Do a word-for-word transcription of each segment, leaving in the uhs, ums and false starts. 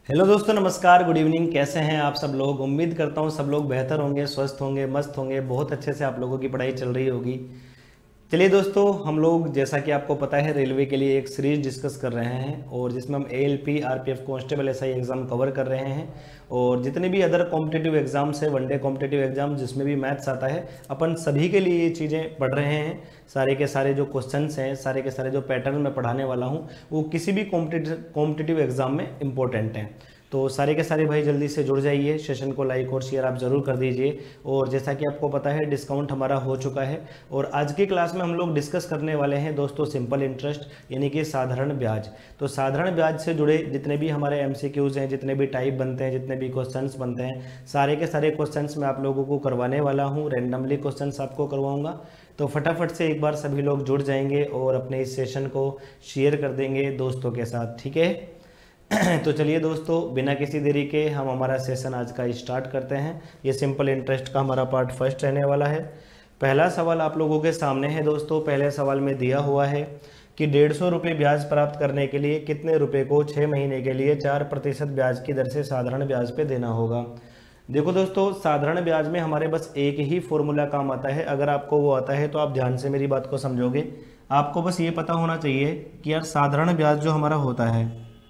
Hello दोस्तों, नमस्कार, good evening. कैसे हैं आप सब लोग? उम्मीद करता हूँ सब लोग बेहतर होंगे, स्वस्थ होंगे, मस्त होंगे। बहुत अच्छे से आप लोगों की पढ़ाई चल रही होगी। चलिए दोस्तों, हम लोग जैसा कि आपको पता है रेलवे के लिए एक सीरीज डिस्कस कर रहे हैं और जिसमें हम ALP, RPF, constable SI exam cover कर रहे हैं। और जितने भी अदर कॉम्पिटिटिव एग्जाम्स है, वनडे कॉम्पिटिटिव एग्जाम जिसमें भी मैथ्स आता है, अपन सभी के लिए ये चीज़ें पढ़ रहे हैं। सारे के सारे जो क्वेश्चंस हैं, सारे के सारे जो पैटर्न मैं पढ़ाने वाला हूँ, वो किसी भी कॉम्पिटिटिव कॉम्पिटिटिव एग्जाम में इंपॉर्टेंट हैं। तो सारे के सारे भाई जल्दी से जुड़ जाइए, सेशन को लाइक और शेयर आप ज़रूर कर दीजिए। और जैसा कि आपको पता है डिस्काउंट हमारा हो चुका है और आज की क्लास में हम लोग डिस्कस करने वाले हैं दोस्तों सिंपल इंटरेस्ट यानी कि साधारण ब्याज। तो साधारण ब्याज से जुड़े जितने भी हमारे एमसीक्यूज़ हैं, जितने भी टाइप बनते हैं, जितने भी क्वेश्चंस बनते हैं, सारे के सारे क्वेश्चंस मैं आप लोगों को करवाने वाला हूँ। रैंडमली क्वेश्चंस आपको करवाऊँगा। तो फटाफट से एक बार सभी लोग जुड़ जाएंगे और अपने इस सेशन को शेयर कर देंगे दोस्तों के साथ, ठीक है। तो चलिए दोस्तों, बिना किसी देरी के हम हमारा सेशन आज का स्टार्ट करते हैं। ये सिंपल इंटरेस्ट का हमारा पार्ट फर्स्ट रहने वाला है। पहला सवाल आप लोगों के सामने है दोस्तों। पहले सवाल में दिया हुआ है कि डेढ़ सौ रुपये ब्याज प्राप्त करने के लिए कितने रुपए को छः महीने के लिए चार प्रतिशत ब्याज की दर से साधारण ब्याज पे देना होगा। देखो दोस्तों, साधारण ब्याज में हमारे बस एक ही फॉर्मूला काम आता है। अगर आपको वो आता है तो आप ध्यान से मेरी बात को समझोगे। आपको बस ये पता होना चाहिए कि यार साधारण ब्याज जो हमारा होता है,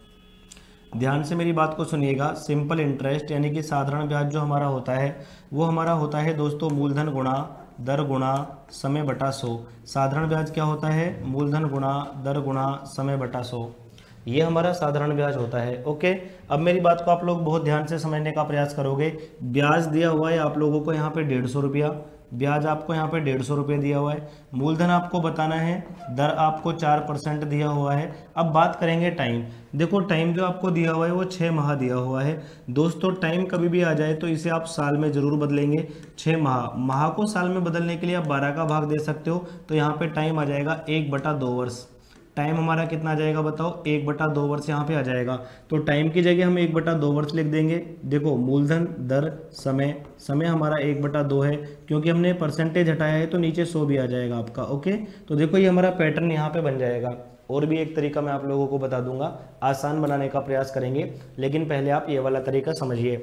ध्यान से मेरी बात को सुनिएगा, सिंपल इंटरेस्ट यानी कि साधारण ब्याज जो हमारा होता है वो हमारा होता है दोस्तों मूलधन गुणा दर गुणा समय बटा सौ। साधारण ब्याज क्या होता है? मूलधन गुणा दर गुणा समय बटा सौ। ये हमारा साधारण ब्याज होता है। ओके, अब मेरी बात को आप लोग बहुत ध्यान से समझने का प्रयास करोगे। ब्याज दिया हुआ है आप लोगों को यहाँ पे डेढ़ सौ रुपया, ब्याज आपको यहाँ पे डेढ़ सौ रुपये दिया हुआ है। मूलधन आपको बताना है, दर आपको चार परसेंट दिया हुआ है। अब बात करेंगे टाइम। देखो टाइम जो आपको दिया हुआ है वो छः माह दिया हुआ है। दोस्तों टाइम कभी भी आ जाए तो इसे आप साल में ज़रूर बदलेंगे। छः माह माह को साल में बदलने के लिए आप बारह का भाग दे सकते हो। तो यहाँ पे टाइम आ जाएगा एक बटा दो वर्ष। टाइम हमारा कितना आ जाएगा बताओ? एक बटा दो वर्ष यहाँ पे आ जाएगा। तो टाइम की जगह हम एक बटा दो वर्ष लिख देंगे। देखो मूलधन दर समय, समय हमारा एक बटा दो है, क्योंकि हमने परसेंटेज हटाया है तो नीचे सौ भी आ जाएगा आपका। ओके, तो देखो ये हमारा पैटर्न यहाँ पे बन जाएगा। और भी एक तरीका मैं आप लोगों को बता दूंगा, आसान बनाने का प्रयास करेंगे, लेकिन पहले आप ये वाला तरीका समझिए।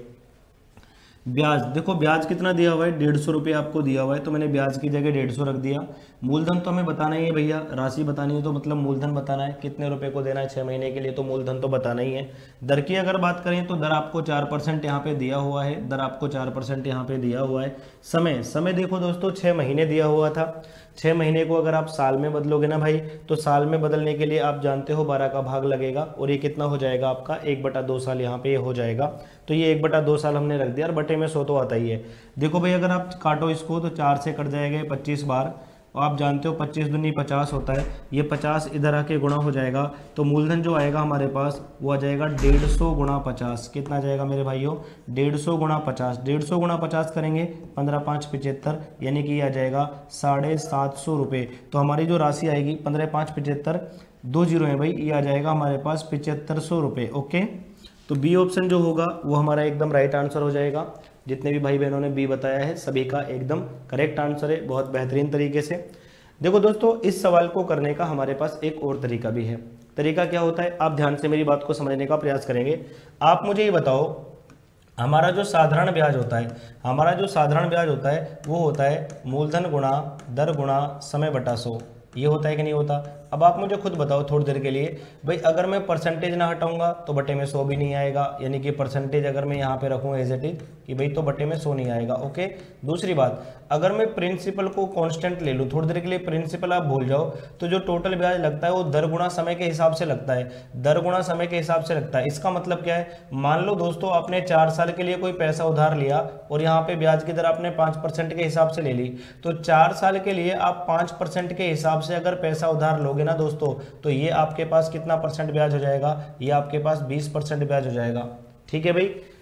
ब्याज, देखो ब्याज कितना दिया हुआ है? डेढ़ सौ रुपये आपको दिया हुआ है, तो मैंने ब्याज की जगह डेढ़ सौ रख दिया। मूलधन तो हमें बताना ही है भैया, राशि बतानी है तो मतलब मूलधन बताना है, कितने रुपए को देना है छः महीने के लिए, तो मूलधन तो बताना ही है। दर की अगर बात करें तो दर आपको चार परसेंट यहाँ पे दिया हुआ है, दर आपको चार परसेंट यहाँ पे दिया हुआ है। समय, समय देखो दोस्तों छः महीने दिया हुआ था। छः महीने को अगर आप साल में बदलोगे ना भाई, तो साल में बदलने के लिए आप जानते हो बारह का भाग लगेगा और ये कितना हो जाएगा आपका? एक बटा दो साल यहाँ पे ये हो जाएगा। तो ये एक बटा दो साल हमने रख दिया और बटे में सौ तो आता ही है। देखो भाई अगर आप काटो इसको तो चार से कट जाएगा पच्चीस बार, और आप जानते हो पच्चीस दूनी पचास होता है। ये पचास इधर आके गुणा हो जाएगा, तो मूलधन जो आएगा हमारे पास वो आ जाएगा डेढ़ सौ गुणा पचास। कितना आ जाएगा मेरे भाइयों? डेढ़ सौ गुणा पचास। डेढ़ सौ गुणा पचास करेंगे, पंद्रह पाँच पिचहत्तर, यानी कि ये आ जाएगा साढ़े सात सौ रुपये। तो हमारी जो राशि आएगी पंद्रह पाँच पिचहत्तर, दो जीरो है भाई, ये आ जाएगा हमारे पास पिचहत्तर सौ रुपये। ओके, तो बी ऑप्शन जो होगा वो हमारा एकदम राइट आंसर हो जाएगा। जितने भी भाई बहनों ने बी बताया है सभी का एकदम करेक्ट आंसर है, बहुत बेहतरीन तरीके से। देखो दोस्तों, इस सवाल को करने का हमारे पास एक और तरीका भी है। तरीका क्या होता है? आप ध्यान से मेरी बात को समझने का प्रयास करेंगे। आप मुझे ये बताओ, हमारा जो साधारण ब्याज होता है, हमारा जो साधारण ब्याज होता है वो होता है मूलधन गुणा दर गुणा समय बटा सौ। ये होता है कि नहीं होता? अब आप मुझे खुद बताओ थोड़ी देर के लिए भाई, अगर मैं परसेंटेज ना हटाऊंगा तो बटे में सौ भी नहीं आएगा, यानी कि परसेंटेज अगर मैं यहाँ पे रखूँ एज इट इज कि भाई तो बटे में सौ नहीं आएगा। ओके, दूसरी बात, अगर मैं प्रिंसिपल को कांस्टेंट ले लूँ, थोड़ी देर के लिए प्रिंसिपल आप भूल जाओ, तो जो टोटल ब्याज लगता है वो दर गुणा समय के हिसाब से लगता है, दर गुणा समय के हिसाब से लगता है। इसका मतलब क्या है? मान लो दोस्तों आपने चार साल के लिए कोई पैसा उधार लिया और यहाँ पे ब्याज की दर आपने पाँच परसेंट के हिसाब से ले ली, तो चार साल के लिए आप पाँच परसेंट के हिसाब से अगर पैसा उधार लोगे ना दोस्तों, तो ये आपके पास कितना परसेंट ब्याज हो जाएगा? ये आपके पास बीस परसेंट ब्याज हो जाएगा। ठीक है भाई,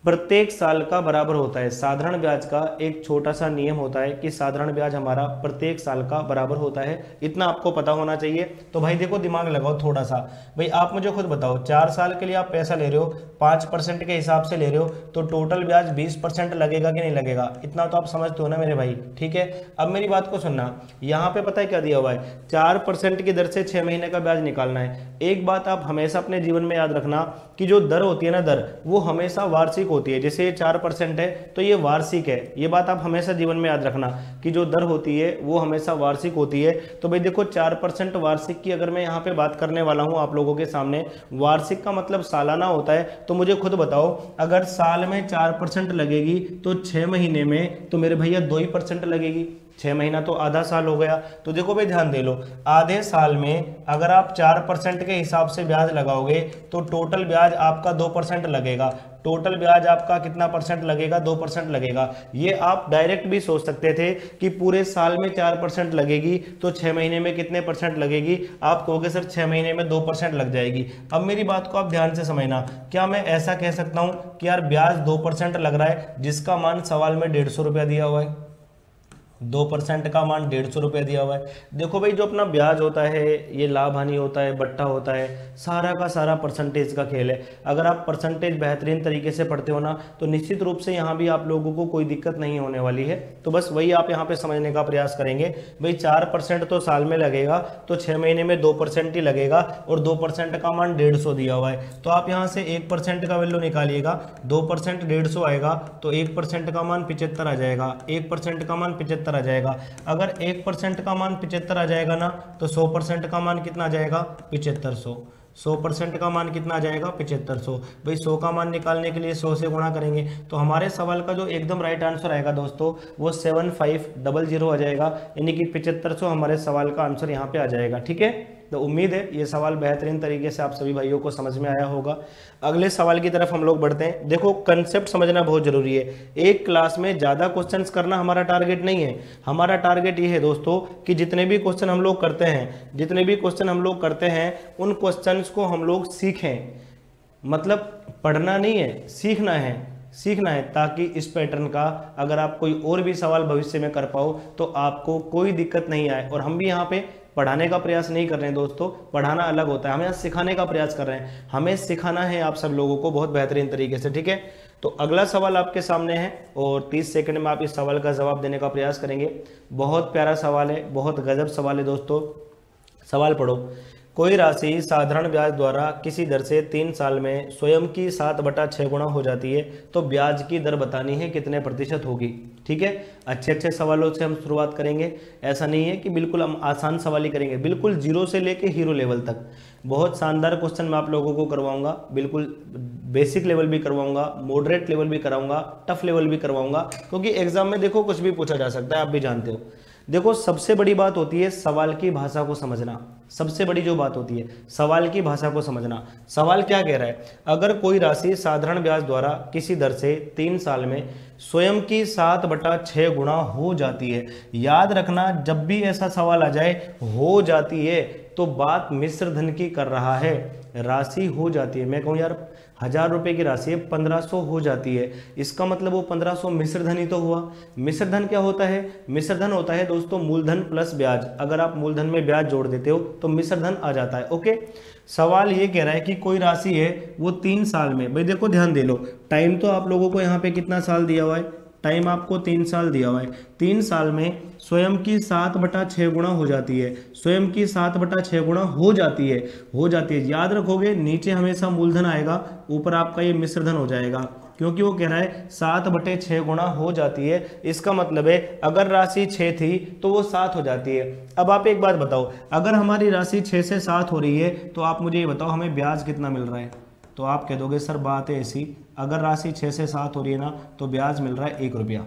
प्रत्येक साल का बराबर होता है। साधारण ब्याज का एक छोटा सा नियम होता है कि साधारण ब्याज हमारा प्रत्येक साल का बराबर होता है, इतना आपको पता होना चाहिए। तो भाई देखो दिमाग लगाओ थोड़ा सा, भाई आप मुझे खुद बताओ, चार साल के लिए आप पैसा ले रहे हो, पाँच परसेंट के हिसाब से ले रहे हो, तो टोटल ब्याज बीस परसेंट लगेगा कि नहीं लगेगा, इतना तो आप समझते हो ना मेरे भाई, ठीक है। अब मेरी बात को सुनना, यहाँ पे पता है क्या दिया हुआ है, चार परसेंट की दर से छह महीने का ब्याज निकालना है। एक बात आप हमेशा अपने जीवन में याद रखना कि जो दर होती है ना, दर वो हमेशा वार्षिक होती है। जैसे ये चार परसेंट है तो ये वार्षिक है, ये बात आप हमेशा जीवन में याद रखना कि जो दर होती है वो हमेशा वार्षिक होती है। तो भाई देखो चार परसेंट वार्षिक की अगर मैं यहाँ पे बात करने वाला हूँ आप लोगों के सामने, वार्षिक का मतलब सालाना होता है। तो मुझे खुद बताओ, अगर साल में चार परसेंट लगेगी तो छह महीने में तो मेरे भैया दो ही परसेंट लगेगी, छह महीना तो आधा साल हो गया। तो देखो भाई ध्यान दे लो, आधे साल में अगर आप चार परसेंट के हिसाब से ब्याज लगाओगे तो टोटल ब्याज आपका दो परसेंट लगेगा। टोटल ब्याज आपका कितना परसेंट लगेगा, दो परसेंट लगेगा। ये आप डायरेक्ट भी सोच सकते थे कि पूरे साल में चार परसेंट लगेगी तो छह महीने में कितने परसेंट लगेगी, आप कहोगे सर छह महीने में दो परसेंट लग जाएगी। अब मेरी बात को आप ध्यान से समझना, क्या मैं ऐसा कह सकता हूं कि यार ब्याज दो परसेंट लग रहा है जिसका मान सवाल में डेढ़ सौ रुपया दिया हुआ है, दो परसेंट का मान डेढ़ सौ रुपया दिया हुआ है। देखो भाई जो अपना ब्याज होता है ये लाभ हानि होता है, बट्टा होता है, सारा का सारा परसेंटेज का खेल है। अगर आप परसेंटेज बेहतरीन तरीके से पढ़ते हो ना तो निश्चित रूप से यहाँ भी आप लोगों को कोई दिक्कत नहीं होने वाली है। तो बस वही आप यहाँ पे समझने का प्रयास करेंगे, भाई चार परसेंट तो साल में लगेगा तो छः महीने में दो परसेंट ही लगेगा और दो परसेंट का मान डेढ़ सौ दिया हुआ है। तो आप यहाँ से एक परसेंट का वैल्यू निकालिएगा, दो परसेंट डेढ़ सौ आएगा तो एक परसेंट का मान पिचहत्तर आ जाएगा, एक परसेंट का मान पिचहत्तर आ जाएगा। अगर एक परसेंट का मान पिचहत्तर आ जाएगा ना तो सौ परसेंट का मान कितना आ जाएगा, पिचहत्तर सौ। सौ परसेंट का मान कितना आ जाएगा, पिचहत्तर सौ। भाई सौ का मान निकालने के लिए सौ से गुणा करेंगे तो हमारे सवाल का जो एकदम राइट आंसर आएगा दोस्तों वो सेवन फाइव डबल जीरो आ जाएगा, यानी कि पिचहत्तर सौ हमारे सवाल का आंसर यहाँ पे आ जाएगा, ठीक है। तो उम्मीद है ये सवाल बेहतरीन तरीके से आप सभी भाइयों को समझ में आया होगा। अगले सवाल की तरफ हम लोग बढ़ते हैं। देखो कंसेप्ट समझना बहुत जरूरी है, एक क्लास में ज़्यादा क्वेश्चंस करना हमारा टारगेट नहीं है। हमारा टारगेट ये है दोस्तों कि जितने भी क्वेश्चन हम लोग करते हैं जितने भी क्वेश्चन हम लोग करते हैं उन क्वेश्चंस को हम लोग सीखें, मतलब पढ़ना नहीं है, सीखना है, सीखना है, ताकि इस पैटर्न का अगर आप कोई और भी सवाल भविष्य में कर पाओ तो आपको कोई दिक्कत नहीं आए। और हम भी यहाँ पे पढ़ाने का प्रयास नहीं कर रहे हैं दोस्तों, पढ़ाना अलग होता है, हम यहाँ सिखाने का प्रयास कर रहे हैं, हमें सिखाना है आप सब लोगों को बहुत बेहतरीन तरीके से, ठीक है। तो अगला सवाल आपके सामने है और तीस सेकंड में आप इस सवाल का जवाब देने का प्रयास करेंगे। बहुत प्यारा सवाल है, बहुत गजब सवाल है दोस्तों। सवाल पढ़ो, कोई राशि साधारण ब्याज द्वारा किसी दर से तीन साल में स्वयं की सात बटा छः गुणा हो जाती है तो ब्याज की दर बतानी है कितने प्रतिशत होगी, ठीक है। अच्छे अच्छे सवालों से हम शुरुआत करेंगे, ऐसा नहीं है कि बिल्कुल हम आसान सवाल ही करेंगे, बिल्कुल जीरो से लेके हीरो लेवल तक बहुत शानदार क्वेश्चन मैं आप लोगों को करवाऊंगा, बिल्कुल बेसिक लेवल भी करवाऊंगा, मॉडरेट लेवल भी कराऊंगा, टफ लेवल भी करवाऊंगा, क्योंकि एग्जाम में देखो कुछ भी पूछा जा सकता है, आप भी जानते हो। देखो सबसे बड़ी बात होती है सवाल की भाषा को समझना, सबसे बड़ी जो बात होती है सवाल की भाषा को समझना। सवाल क्या कह रहा है, अगर कोई राशि साधारण ब्याज द्वारा किसी दर से तीन साल में स्वयं की सात बटा छः गुणा हो जाती है। याद रखना जब भी ऐसा सवाल आ जाए हो जाती है तो बात मिश्र धन की कर रहा है, राशि हो जाती है। मैं कहूँ यार हजार रुपए की राशि है पंद्रह सौ हो जाती है, इसका मतलब वो पंद्रह सौ मिश्र धन ही तो हुआ। मिश्र धन क्या होता है, मिश्र धन होता है दोस्तों मूलधन प्लस ब्याज, अगर आप मूलधन में ब्याज जोड़ देते हो तो मिश्र धन आ जाता है, ओके। सवाल ये कह रहा है कि कोई राशि है वो तीन साल में, भाई देखो ध्यान दे लो, टाइम तो आप लोगों को यहाँ पे कितना साल दिया हुआ है, टाइम आपको तीन साल दिया हुआ है, तीन साल में स्वयं की सात बटा छः गुणा हो जाती है, स्वयं की सात बटा छः गुणा हो जाती है, हो जाती है। याद रखोगे नीचे हमेशा मूलधन आएगा, ऊपर आपका ये मिश्र धन हो जाएगा, क्योंकि वो कह रहा है सात बटे छः गुणा हो जाती है, इसका मतलब है अगर राशि छः थी तो वो सात हो जाती है। अब आप एक बात बताओ, अगर हमारी राशि छः से सात हो रही है तो आप मुझे ये बताओ हमें ब्याज कितना मिल रहा है, तो आप कह दोगे सर बात है ऐसी, अगर राशि छः से सात हो रही है ना तो ब्याज मिल रहा है एक रुपया।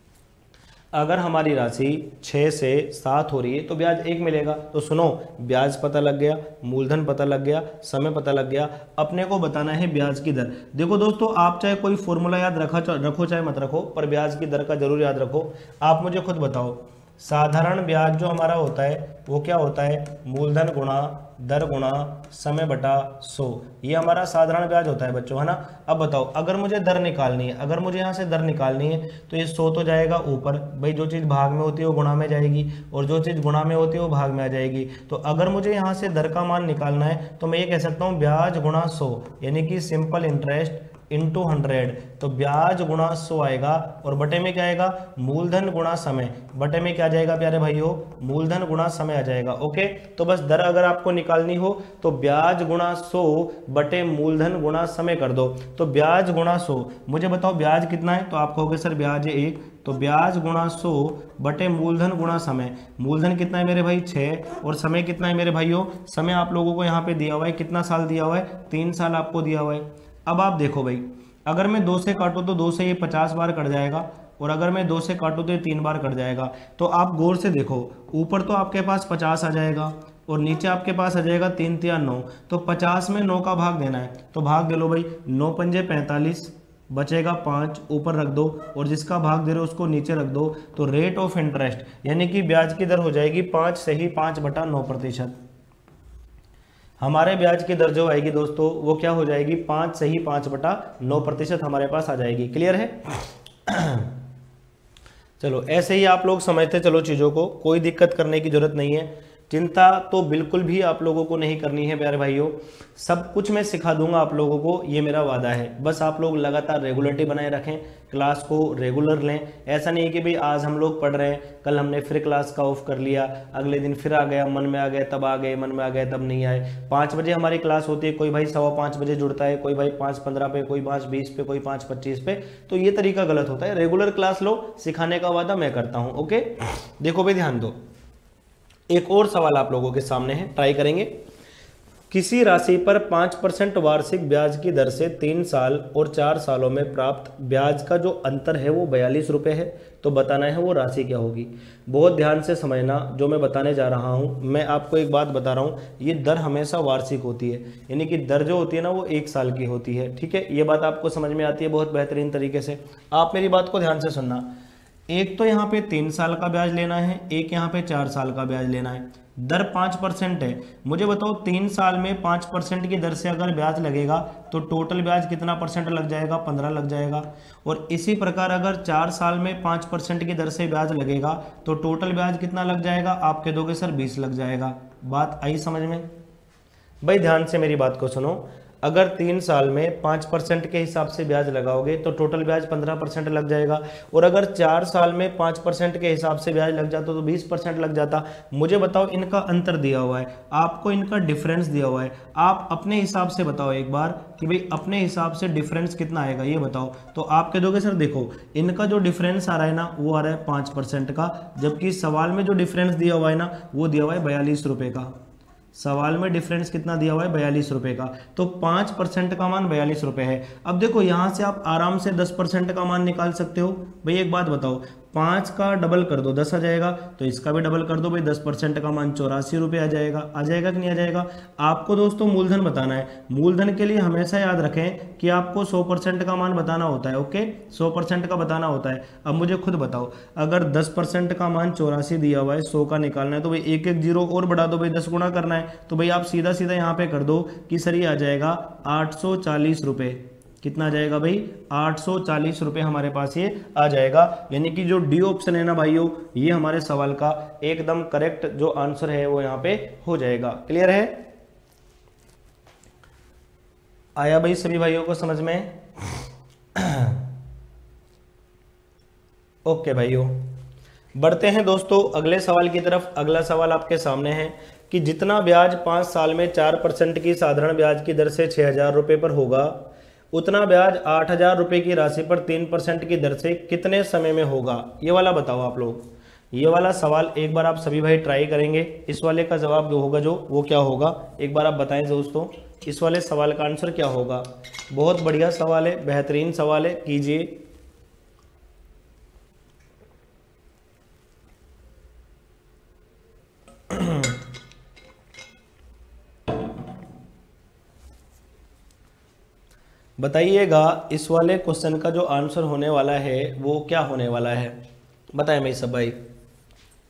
अगर हमारी राशि छः से सात हो रही है तो ब्याज एक मिलेगा। तो सुनो, ब्याज पता लग गया, मूलधन पता लग गया, समय पता लग गया, अपने को बताना है ब्याज की दर। देखो दोस्तों, आप चाहे कोई फॉर्मूला याद रखा रखो चाहे मत रखो, पर ब्याज की दर का जरूर याद रखो। आप मुझे खुद बताओ, साधारण ब्याज जो हमारा होता है वो क्या होता है, मूलधन गुणा दर गुणा समय बटा सौ, ये हमारा साधारण ब्याज होता है बच्चों, है ना। अब बताओ अगर मुझे दर निकालनी है, अगर मुझे यहाँ से दर निकालनी है तो ये सौ तो जाएगा ऊपर, भाई जो चीज़ भाग में होती है वो गुणा में जाएगी और जो चीज़ गुणा में होती है वो भाग में आ जाएगी। तो अगर मुझे यहाँ से दर का मान निकालना है तो मैं ये कह सकता हूँ ब्याज गुणा सौ, यानी कि सिंपल इंटरेस्ट इंटू हंड्रेड। तो ब्याज गुणा सौ आएगा और बटे में क्या आएगा, मूलधन गुणा समय, बटे में क्या जाएगा प्यारे भाइयों, मूलधन गुणा समय आ जाएगा। ओके, तो बस दर अगर आपको निकालनी हो तो ब्याज गुणा सौ बटे मूलधन गुणा समय कर दो। तो ब्याज गुणा सौ, मुझे बताओ ब्याज कितना है, तो आप कहोगे सर ब्याज है एक, तो ब्याज गुणा सौ बटे मूलधन गुणा समय, मूलधन कितना है मेरे भाई छः और समय कितना है मेरे भाइयों, समय आप लोगों को यहाँ पे दिया हुआ है, कितना साल दिया हुआ है, तीन साल आपको दिया हुआ है। अब आप देखो भाई, अगर मैं दो से काटूँ तो दो से ये पचास बार कट जाएगा और अगर मैं दो से काटूँ तो ये तीन बार कट जाएगा। तो आप गौर से देखो, ऊपर तो आपके पास पचास आ जाएगा और नीचे आपके पास आ जाएगा तीन तिया नौ, तो पचास में नौ का भाग देना है, तो भाग दे लो भाई, नौ पंजे पैंतालीस, बचेगा पाँच, ऊपर रख दो और जिसका भाग दे रहे हो उसको नीचे रख दो। तो रेट ऑफ इंटरेस्ट यानी कि ब्याज की दर हो जाएगी पाँच से ही पाँच बटा नौ प्रतिशत। हमारे ब्याज की दर जो आएगी दोस्तों वो क्या हो जाएगी, पाँच से ही पाँच बटा नौ प्रतिशत हमारे पास आ जाएगी। क्लियर है? चलो ऐसे ही आप लोग समझते चलो चीज़ों को, कोई दिक्कत करने की जरूरत नहीं है, चिंता तो बिल्कुल भी आप लोगों को नहीं करनी है प्यारे भाइयों, सब कुछ मैं सिखा दूंगा आप लोगों को, ये मेरा वादा है। बस आप लोग लगातार रेगुलरिटी बनाए रखें, क्लास को रेगुलर लें। ऐसा नहीं है कि भाई आज हम लोग पढ़ रहे हैं, कल हमने फिर क्लास का ऑफ कर लिया, अगले दिन फिर आ गया, मन में आ गया तब आ गए, मन में आ गया तब नहीं आए। पाँच बजे हमारी क्लास होती है, कोई भाई सवा पाँच बजे जुड़ता है, कोई भाई पाँच पंद्रह पे, कोई पाँच बीस पे, कोई पाँच पच्चीस पे, तो ये तरीका गलत होता है। रेगुलर क्लास लो, सिखाने का वादा मैं करता हूँ। ओके, देखो भाई ध्यान दो, एक और सवाल आप लोगों के सामने है, ट्राई करेंगे। किसी राशि पर पाँच परसेंट वार्षिक ब्याज की दर से तीन साल और चार सालों में प्राप्त ब्याज का जो अंतर है वो बयालीस रुपये है, तो बताना है वो राशि क्या होगी। बहुत ध्यान से समझना जो मैं बताने जा रहा हूँ। मैं आपको एक बात बता रहा हूँ, ये दर हमेशा वार्षिक होती है, यानी कि दर जो होती है ना वो एक साल की होती है। ठीक है, ये बात आपको समझ में आती है बहुत बेहतरीन तरीके से। आप मेरी बात को ध्यान से सुनना, एक तो यहाँ पे तीन साल का ब्याज लेना है, एक यहाँ पे चार साल का ब्याज लेना है। दर पाँच परसेंट है, मुझे बताओ तीन साल में पाँच परसेंट की दर से अगर ब्याज लगेगा तो टोटल ब्याज कितना परसेंट लग जाएगा, पंद्रह लग जाएगा। और इसी प्रकार अगर चार साल में पाँच परसेंट की दर से ब्याज लगेगा तो टोटल ब्याज कितना लग जाएगा, आप कह दोगे सर बीस लग जाएगा। बात आई समझ में? भाई ध्यान से मेरी बात को सुनो, अगर तीन साल में पाँच परसेंट के हिसाब से ब्याज लगाओगे तो टोटल ब्याज पंद्रह परसेंट लग जाएगा, और अगर चार साल में पाँच परसेंट के हिसाब से ब्याज लग जाता तो बीस परसेंट लग जाता। मुझे बताओ, इनका अंतर दिया हुआ है, आपको इनका डिफरेंस दिया हुआ है, आप अपने हिसाब से बताओ एक बार कि भाई अपने हिसाब से डिफरेंस कितना आएगा ये बताओ। तो आप कह दोगे सर देखो इनका जो डिफरेंस आ रहा है ना वो आ रहा है पाँच परसेंट का, जबकि सवाल में जो डिफरेंस दिया हुआ है ना वो दिया हुआ है बयालीस रुपये का। सवाल में डिफरेंस कितना दिया हुआ है, बयालीस रुपये का, तो पाँच परसेंट का मान बयालीस रुपये है। अब देखो यहाँ से आप आराम से दस परसेंट का मान निकाल सकते हो। भाई एक बात बताओ, पाँच का डबल कर दो दस आ जाएगा, तो इसका भी डबल कर दो भाई, दस परसेंट का मान चौरासी रुपये आ जाएगा। आ जाएगा कि नहीं आ जाएगा? आपको दोस्तों मूलधन बताना है, मूलधन के लिए हमेशा याद रखें कि आपको सौ परसेंट का मान बताना होता है। ओके, सौ परसेंट का बताना होता है। अब मुझे खुद बताओ, अगर दस परसेंट का मान चौरासी दिया हुआ है, सौ का निकालना है, तो भाई एक एक जीरो और बढ़ा दो भाई, दस गुना करना है, तो भाई आप सीधा सीधा यहाँ पे कर दो कि सर ये आ जाएगा आठ सौ चालीस रुपये। कितना आ जाएगा भाई? आठ सौ चालीस रुपये हमारे पास ये आ जाएगा। यानी कि जो डी ऑप्शन है ना भाइयों, ये हमारे सवाल का एकदम करेक्ट जो आंसर है वो यहाँ पे हो जाएगा। क्लियर है? आया भाई सभी भाइयों को समझ में? ओके भाइयों, बढ़ते हैं दोस्तों अगले सवाल की तरफ। अगला सवाल आपके सामने है कि जितना ब्याज पाँच साल में चार परसेंट की साधारण ब्याज की दर से छः हजार रुपये पर होगा, उतना ब्याज आठ हजार रुपये की राशि पर तीन परसेंट की दर से कितने समय में होगा? ये वाला बताओ आप लोग। ये वाला सवाल एक बार आप सभी भाई ट्राई करेंगे, इस वाले का जवाब जो होगा जो वो क्या होगा, एक बार आप बताएं दोस्तों, इस वाले सवाल का आंसर क्या होगा। बहुत बढ़िया सवाल है, बेहतरीन सवाल है, कीजिए। बताइएगा इस वाले क्वेश्चन का जो आंसर होने वाला है वो क्या होने वाला है, बताएं भाई सब भाई।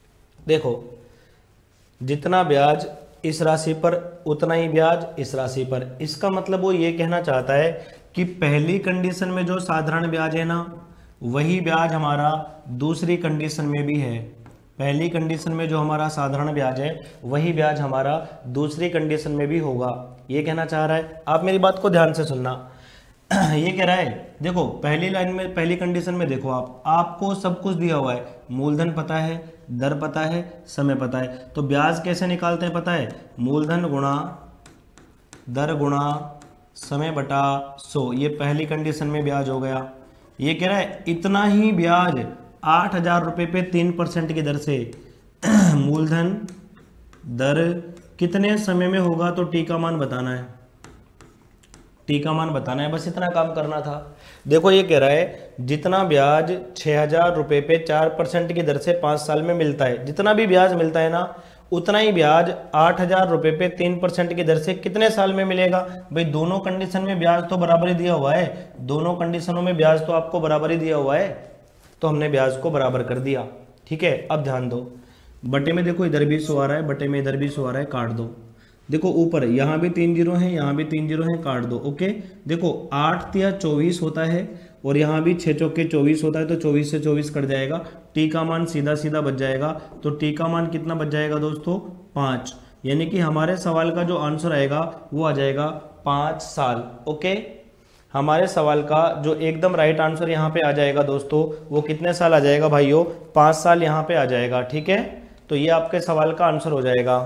देखो जितना ब्याज इस राशि पर उतना ही ब्याज इस राशि पर, इसका मतलब वो ये कहना चाहता है कि पहली कंडीशन में जो साधारण ब्याज है ना, वही ब्याज हमारा दूसरी कंडीशन में भी है। पहली कंडीशन में जो हमारा साधारण ब्याज है वही ब्याज हमारा दूसरी कंडीशन में भी होगा, ये कहना चाह रहा है। आप मेरी बात को ध्यान से सुनना। ये कह रहा है, देखो पहली लाइन में, पहली कंडीशन में देखो आप, आपको सब कुछ दिया हुआ है, मूलधन पता है, दर पता है, समय पता है, तो ब्याज कैसे निकालते हैं पता है, मूलधन गुणा दर गुणा समय बटा सौ, ये पहली कंडीशन में ब्याज हो गया। ये कह रहा है इतना ही ब्याज आठ हजार रुपये पे तीन परसेंट की दर से मूलधन दर कितने समय में होगा, तो टी का मान बताना है, टी का मान बताना है, बस इतना काम करना था। देखो ये कह रहा है जितना ब्याज छः हजार रुपये पे चार परसेंट की दर से पाँच साल में मिलता है, जितना भी ब्याज मिलता है ना, उतना ही ब्याज आठ हजार रुपये पे तीन परसेंट की दर से कितने साल में मिलेगा। भाई दोनों कंडीशन में ब्याज तो बराबर ही दिया हुआ है, दोनों कंडीशनों में ब्याज तो आपको बराबर ही दिया हुआ है, तो हमने ब्याज को बराबर कर दिया। ठीक है, अब ध्यान दो, बटे में देखो इधर भी सौ आ रहा है, बटे में इधर भी सौ आ रहा है, काट दो। देखो ऊपर यहाँ भी तीन जीरो हैं, यहाँ भी तीन जीरो हैं, काट दो। ओके, देखो आठ तिया चौबीस होता है और यहाँ भी छः चौके चौबीस होता है, तो चौबीस से चौबीस कट जाएगा, टी का मान सीधा सीधा बच जाएगा। तो टी का मान कितना बच जाएगा दोस्तों, पाँच, यानी कि हमारे सवाल का जो आंसर आएगा वो आ जाएगा पाँच साल। ओके, हमारे सवाल का जो एकदम राइट आंसर यहाँ पे आ जाएगा दोस्तों, वो कितने साल आ जाएगा भाइयों, पाँच साल यहाँ पे आ जाएगा। ठीक है, तो ये आपके सवाल का आंसर हो जाएगा।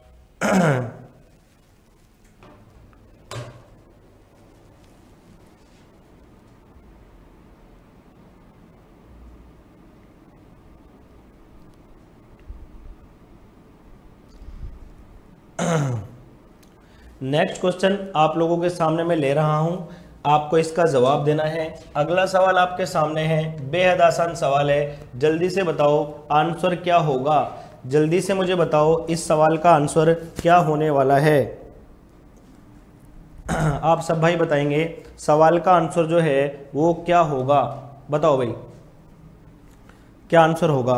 नेक्स्ट क्वेश्चन आप लोगों के सामने मैं ले रहा हूं, आपको इसका जवाब देना है। अगला सवाल आपके सामने है, बेहद आसान सवाल है, जल्दी से बताओ आंसर क्या होगा, जल्दी से मुझे बताओ इस सवाल का आंसर क्या होने वाला है। आप सब भाई बताएंगे सवाल का आंसर जो है वो क्या होगा, बताओ भाई क्या आंसर होगा।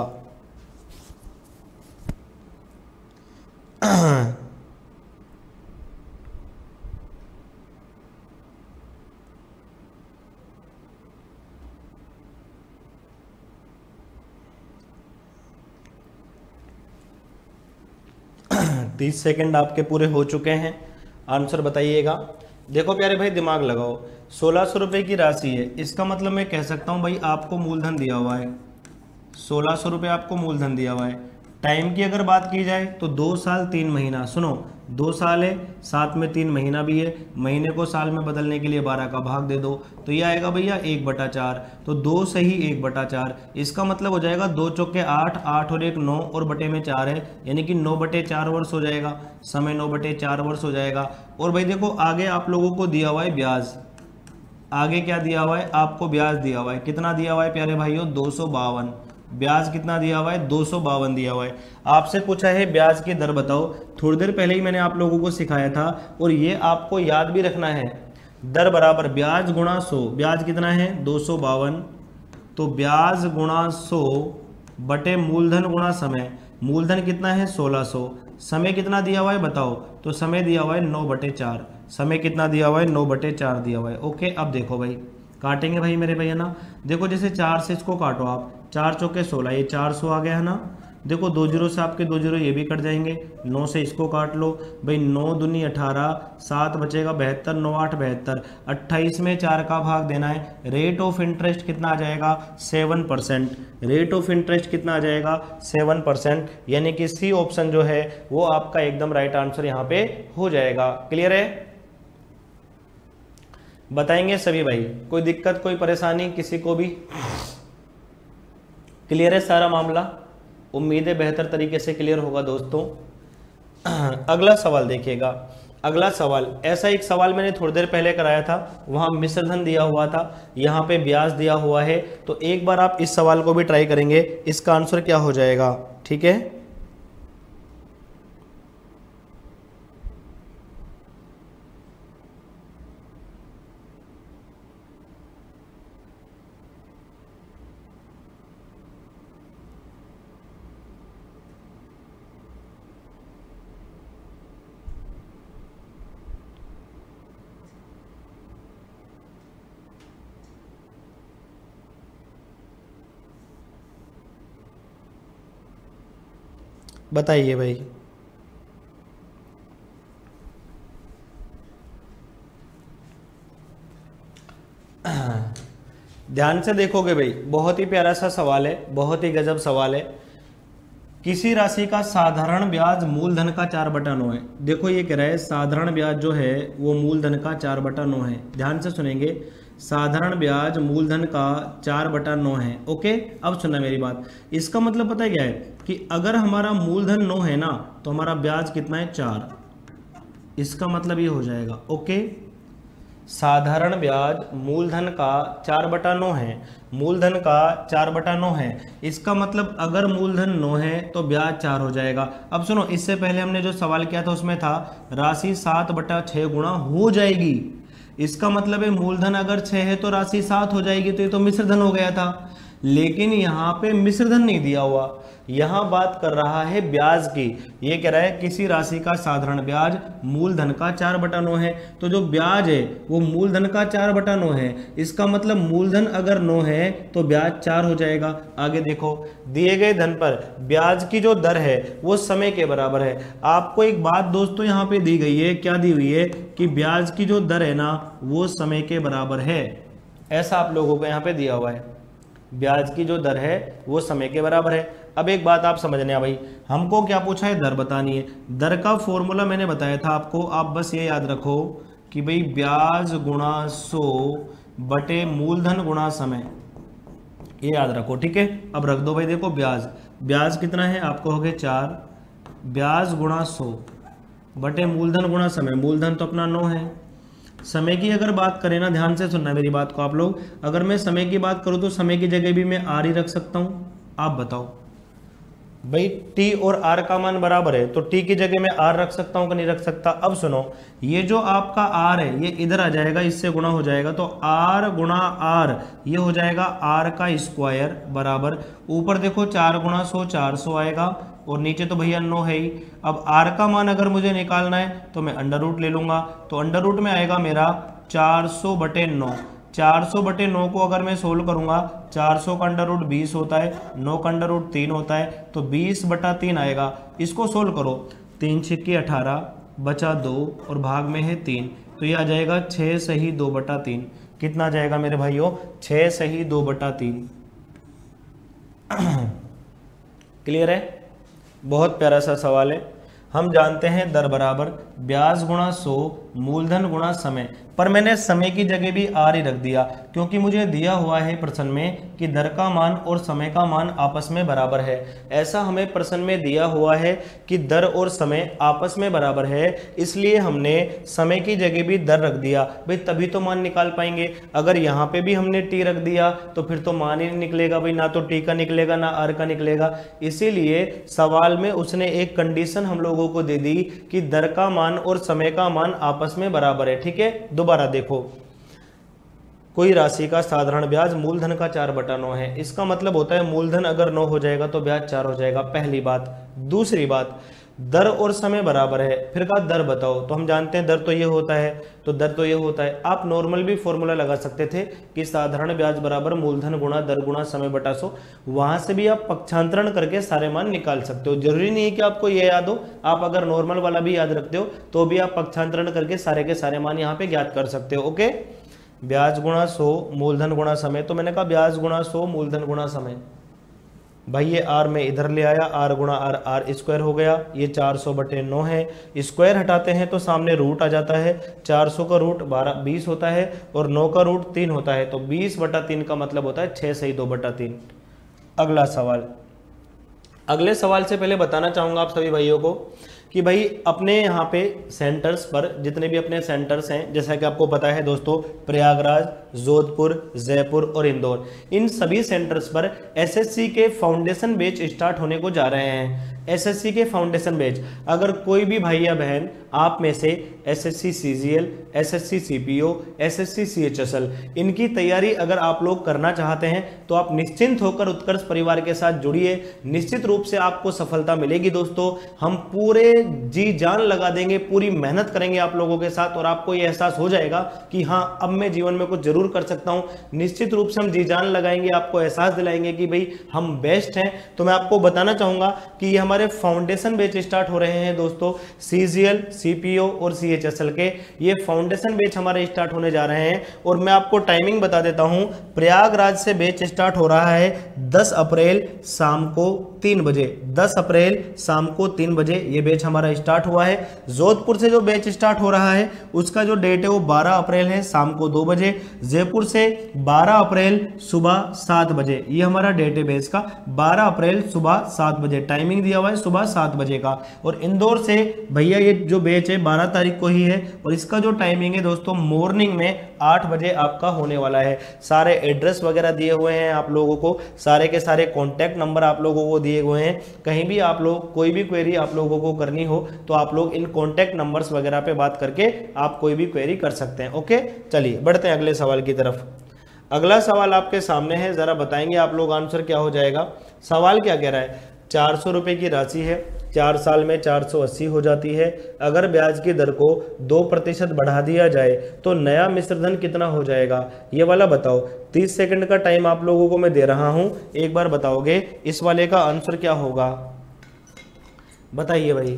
तीस सेकंड आपके पूरे हो चुके हैं, आंसर बताइएगा। देखो प्यारे भाई दिमाग लगाओ, सोलह सौ रुपये की राशि है, इसका मतलब मैं कह सकता हूँ भाई आपको मूलधन दिया हुआ है, सोलह सौ रुपये आपको मूलधन दिया हुआ है। टाइम की अगर बात की जाए तो दो साल तीन महीना, सुनो दो साल है, साथ में तीन महीना भी है, महीने को साल में बदलने के लिए बारह का भाग दे दो, तो ये आएगा भैया एक बटा चार, तो दो सही एक बटा चार, इसका मतलब हो जाएगा दो चौके आठ, आठ और एक नौ और बटे में चार है, यानी कि नौ बटे चार वर्ष हो जाएगा, समय नौ बटे चार वर्ष हो जाएगा। और भाई देखो आगे आप लोगों को दिया हुआ है ब्याज, आगे क्या दिया हुआ है आपको, ब्याज दिया हुआ है, कितना दिया हुआ है प्यारे भाइयों, दो सौ बावन, ब्याज कितना दिया हुआ है, दो सौ बावन दिया हुआ है। आपसे पूछा है ब्याज की दर बताओ, थोड़ी देर पहले ही मैंने आप लोगों को सिखाया था और ये आपको याद भी रखना है, दर बराबर ब्याज गुणा सौ, ब्याज कितना है दो सौ बावन, तो ब्याज गुणा सौ बटे मूलधन गुणा समय, मूलधन कितना है सोलह सौ, समय कितना दिया हुआ है बताओ, तो समय दिया हुआ है नौ बटे चार, समय कितना दिया हुआ है नौ बटे चार दिया हुआ है। ओके, अब देखो भाई काटेंगे भाई मेरे भैया ना, देखो जैसे चार से इसको काटो आप, चार चौके सोलह, ये चार सौ आ गया है ना, देखो दो जीरो से आपके दो जीरो ये भी कट जाएंगे, नौ से इसको काट लो भाई, नौ दूनी अठारह, सात बचेगा बहत्तर, नौ आठ बहत्तर, अट्ठाईस में चार का भाग देना है, रेट ऑफ इंटरेस्ट कितना आ जाएगा seven percent, rate of interest कितना आ जाएगा सेवन परसेंट, यानी कि सी ऑप्शन जो है वो आपका एकदम राइट आंसर यहाँ पे हो जाएगा। क्लियर है, बताएंगे सभी भाई, कोई दिक्कत कोई परेशानी किसी को भी, क्लियर है सारा मामला, उम्मीद है बेहतर तरीके से क्लियर होगा दोस्तों। अगला सवाल देखिएगा, अगला सवाल ऐसा एक सवाल मैंने थोड़ी देर पहले कराया था, वहां मिश्रधन दिया हुआ था, यहाँ पे ब्याज दिया हुआ है, तो एक बार आप इस सवाल को भी ट्राई करेंगे, इसका आंसर क्या हो जाएगा। ठीक है, बताइए भाई। ध्यान से देखोगे भाई, बहुत ही प्यारा सा सवाल है, बहुत ही गजब सवाल है। किसी राशि का साधारण ब्याज मूलधन का चार बटा नौ है। देखो ये कह रहा है साधारण ब्याज जो है वो मूलधन का चार बटा नौ है। ध्यान से सुनेंगे, साधारण ब्याज मूलधन का चार बटा नौ है। ओके, अब सुनना मेरी बात। इसका मतलब पता है क्या है कि अगर हमारा मूलधन नौ है ना तो हमारा ब्याज कितना है, चार। इसका मतलब ये हो जाएगा। ओके, साधारण ब्याज मूलधन का चार बटा नौ है, मूलधन का चार बटा नौ है। इसका मतलब अगर मूलधन नौ है तो ब्याज चार हो जाएगा। अब सुनो, इससे पहले हमने जो सवाल किया था उसमें था राशि सात बटा छः गुणा हो जाएगी। इसका मतलब है मूलधन अगर छः है तो राशि सात हो जाएगी, तो ये तो मिश्रधन हो गया था। लेकिन यहाँ पे मिश्रधन नहीं दिया हुआ, यहाँ बात कर रहा है ब्याज की। ये कह रहा है किसी राशि का साधारण ब्याज मूलधन का चार बटा नौ है, तो जो ब्याज है वो मूलधन का चार बटा नौ है। इसका मतलब मूलधन अगर नौ है तो ब्याज चार हो जाएगा। आगे देखो, दिए गए धन पर ब्याज की जो दर है वो समय के बराबर है। आपको एक बात दोस्तों यहाँ पे दी गई है, क्या दी हुई है कि ब्याज की जो दर है ना वो समय के बराबर है। ऐसा आप लोगों को यहाँ पे दिया हुआ है, ब्याज की जो दर है वो समय के बराबर है। अब एक बात आप समझने भाई, हमको क्या पूछा है, दर बतानी है। दर का फॉर्मूला मैंने बताया था आपको, आप बस ये याद रखो कि भाई ब्याज गुणा सौ बटे मूलधन गुणा समय, ये याद रखो, ठीक है। अब रख दो भाई, देखो ब्याज ब्याज कितना है, आपको हो गए चार, ब्याज गुणा सौ बटे मूलधन गुणा समय, मूलधन तो अपना नौ है। समय की अगर बात करें ना, ध्यान से सुनना मेरी बात को आप लोग, अगर मैं समय की बात करूं तो समय की जगह भी मैं आर ही रख सकता हूं। आप बताओ भाई, टी और आर का मान बराबर है तो टी की जगह मैं आर रख सकता हूं कि नहीं रख सकता। अब सुनो, ये जो आपका आर है ये इधर आ जाएगा, इससे गुणा हो जाएगा, तो आर गुणा आर ये हो जाएगा आर का स्क्वायर बराबर, ऊपर देखो चार गुणा सौ, चार सौ आएगा, और नीचे तो भैया नौ है ही। अब आर का मान अगर मुझे निकालना है तो मैं अंडर रूट ले लूंगा, तो अंडर रूट में आएगा मेरा चार सौ बटे नौ। चार सौ बटे नौ को अगर मैं सोल्व करूंगा, चार सौ का अंडर रूट बीस होता है, नौ का अंडर रूट तीन होता है, तो बीस बटा तीन आएगा। इसको सोल्व करो, तीन छिक्की अठारह, बचा दो और भाग में है तीन, तो ये आ जाएगा छः सही दो बटा तीन। कितना आ जाएगा मेरे भाइयों, छः सही दो बटा तीन। क्लियर है, बहुत प्यारा सा सवाल है। हम जानते हैं दर बराबर ब्याज गुणा सौ मूलधन गुणा समय, पर मैंने समय की जगह भी आर ही रख दिया क्योंकि मुझे दिया हुआ है प्रश्न में कि दर का मान और समय का मान आपस में बराबर है। ऐसा हमें प्रश्न में दिया हुआ है कि दर और समय आपस में बराबर है, इसलिए हमने समय की जगह भी दर रख दिया भाई, तभी तो मान निकाल पाएंगे। अगर यहाँ पे भी हमने टी रख दिया तो फिर तो मान ही नहीं निकलेगा भाई, ना तो टी का निकलेगा ना आर का निकलेगा। इसीलिए सवाल में उसने एक कंडीशन हम लोगों को दे दी कि दर का मान और समय का मान आपस में बराबर है। ठीक है, दोबारा देखो, कोई राशि का साधारण ब्याज मूलधन का चार बटा नौ है, इसका मतलब होता है मूलधन अगर नौ हो जाएगा तो ब्याज चार हो जाएगा, पहली बात। दूसरी बात, दर और समय बराबर है, फिर कहा दर बताओ, तो हम जानते हैं दर तो ये होता है, तो दर तो ये होता है। आप नॉर्मल भी फॉर्मूला लगा सकते थे कि साधारण ब्याज बराबर मूलधन गुणा दर गुणा समय बटा सौ, वहां से भी आप पक्षांतरण करके सारे मान निकाल सकते हो। जरूरी नहीं है कि आपको ये याद हो, आप अगर नॉर्मल वाला भी याद रखते हो तो भी आप पक्षांतरण करके सारे के सारे मान यहाँ पे ज्ञात कर सकते हो। ओके, ब्याज गुणा सौ मूलधन गुणा समय, तो मैंने कहा ब्याज गुणा सौ मूलधन गुणा समय, भाई ये आर में इधर ले आया, आर गुणा आर, आर स्क्वायर हो गया, ये चार सौ बटे नौ है, स्क्वायर हटाते हैं तो सामने रूट आ जाता है, चार सौ का रूट बारह बीस होता है और नौ का रूट तीन होता है, तो बीस बटा तीन का मतलब होता है छः सही दो बटा तीन। अगला सवाल, अगले सवाल से पहले बताना चाहूंगा आप सभी भाइयों को कि भाई अपने यहाँ पे सेंटर्स पर जितने भी अपने सेंटर्स हैं, जैसा कि आपको पता है दोस्तों, प्रयागराज, जोधपुर, जयपुर और इंदौर, इन सभी सेंटर्स पर एसएससी के फाउंडेशन बैच स्टार्ट होने को जा रहे हैं। एसएससी के फाउंडेशन बैच, अगर कोई भी भाई या बहन आप में से SSC CGL, SSC CPO, SSC CHSL, इनकी तैयारी अगर आप लोग करना चाहते हैं तो आप निश्चिंत होकर उत्कर्ष परिवार के साथ जुड़िए, निश्चित रूप से आपको सफलता मिलेगी दोस्तों। हम पूरे जी जान लगा देंगे, पूरी मेहनत करेंगे आप लोगों के साथ, और आपको ये एहसास हो जाएगा कि हाँ अब मैं जीवन में कुछ जरूर जरूर कर सकता हूं। निश्चित रूप से हम जी जान लगाएंगे, आपको एहसास दिलाएंगे कि भाई हम बेस्ट हैं। तो मैं आपको बताना चाहूंगा कि ये हमारे फाउंडेशन बैच स्टार्ट हो रहे हैं दोस्तों, सीजीएल, सीपीओ और सीएचएसएल के ये फाउंडेशन बैच हमारे स्टार्ट होने जा रहे हैं। और मैं आपको टाइमिंग बता देता हूं, प्रयागराज से बैच स्टार्ट हो रहा है दस अप्रैल शाम को तीन बजे। दस अप्रैल शाम को तीन बजे ये बैच हमारा स्टार्ट हुआ है। जोधपुर से जो बैच स्टार्ट हो रहा है उसका जो डेट है वो बारह अप्रैल है शाम को दो बजे। जयपुर से बारह अप्रैल सुबह सात बजे, ये हमारा डेट है बैच का, बारह अप्रैल सुबह सात बजे टाइमिंग दिया हुआ है, सुबह सात बजे का। और इंदौर से भैया ये जो बैच है बारह तारीख को ही है और इसका जो टाइमिंग है दोस्तों मॉर्निंग में आठ बजे आपका होने वाला है। सारे एड्रेस वगैरह दिए हुए हैं आप लोगों को, सारे के सारे कॉन्टैक्ट नंबर आप लोगों को दिए हुए हैं। कहीं भी आप लोग कोई भी क्वेरी आप लोगों को करनी हो तो आप लोग इन कॉन्टैक्ट नंबर्स वगैरह पे बात करके आप कोई भी क्वेरी कर सकते हैं। ओके, चलिए बढ़ते हैं अगले सवाल की तरफ। अगला सवाल आपके सामने है, जरा बताएंगे आप लोग आंसर क्या हो जाएगा। सवाल क्या कह रहा है, चार सौ रुपये की राशि है, चार साल में चार सौ अस्सी हो जाती है। अगर ब्याज की दर को दो प्रतिशत बढ़ा दिया जाए तो नया मिश्र धन कितना हो जाएगा, ये वाला बताओ। तीस सेकंड का टाइम आप लोगों को मैं दे रहा हूं, एक बार बताओगे इस वाले का आंसर क्या होगा, बताइए भाई।